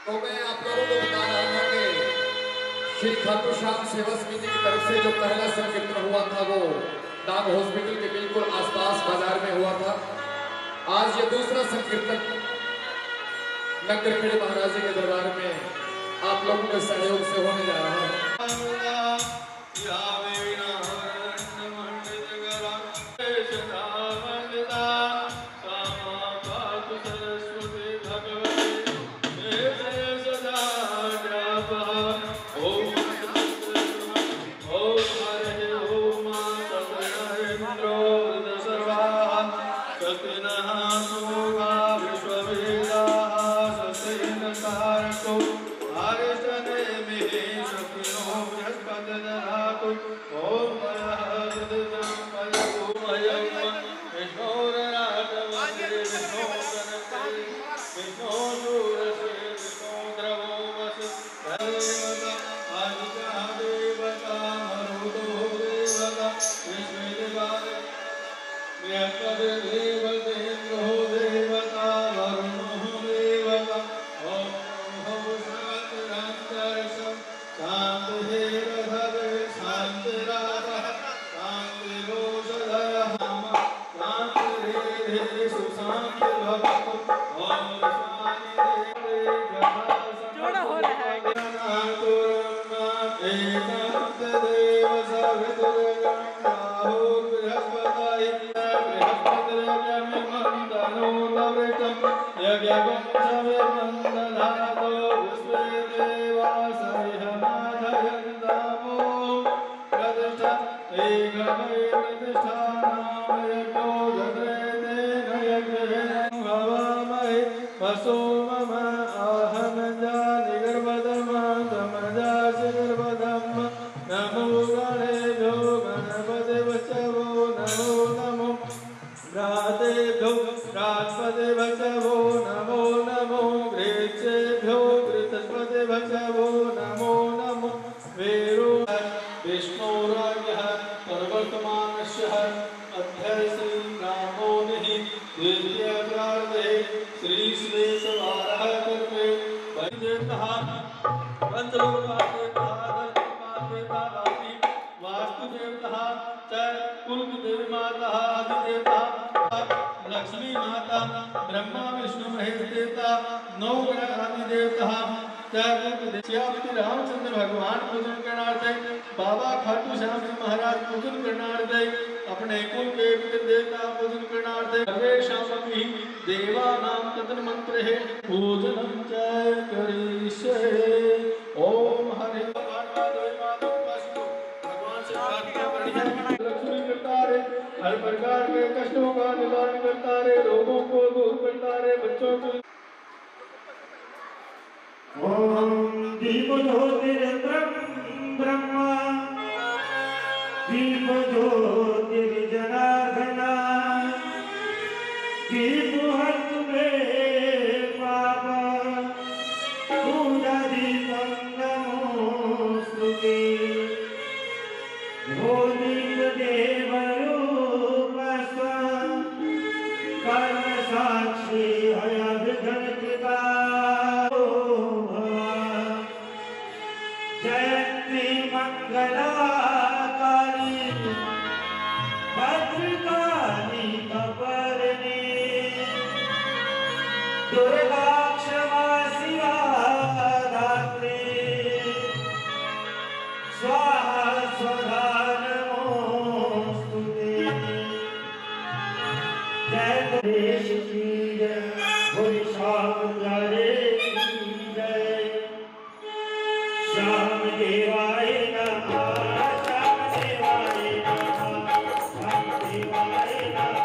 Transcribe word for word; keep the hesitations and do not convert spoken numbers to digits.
तो मैं आप लोगों को बता रहा था कि श्री खाटू श्याम सेवा समिति की तरफ से जो पहला संकीर्तन हुआ था वो डाक हॉस्पिटल के बिल्कुल आसपास बाजार में हुआ था। आज ये दूसरा संकीर्तन नगरखेड़े महाराज जी के दरबार में आप लोगों के सहयोग से होने जा रहा है। लक्ष्मी माता ब्रह्मा विष्णु महेश देवता नौ ग्रह आदि देवता श्यामती रामचंद्र भगवान पूजन करनार्थे बाबा खाटू श्याम जी महाराज पूजन करनार्थे अपने कुल के देवता पूजन करनार्थे सर्वेषामपि देवानां तदन मंत्र है पूजनं च करिष्ये। ओम हरे लक्ष्मी करता रे हर प्रकार के कष्टों का निवारण करता रे रोगों को दूर करता रे बच्चों को। ओम दीप ज्योतिर्ब्रह्म ब्रह्मा दीप ज्योतिर्जनार्दना दीप हस्त में पापा पूजा दीपं नमोस्तुते। हो दीप देवरूप स्वं कर्म साक्षी हयविघ्न कृपा जयंती मंगलाकाली भद्रकाली कपर्णी दुर्गा क्षमा शिवा धात्री स्वाहा स्वधा नमोस्तुते। जय गणेश की जय बोले श्याम प्यारे की जय। श्याम देवाय नमः श्याम देवाय नमः श्याम देवाय नमः।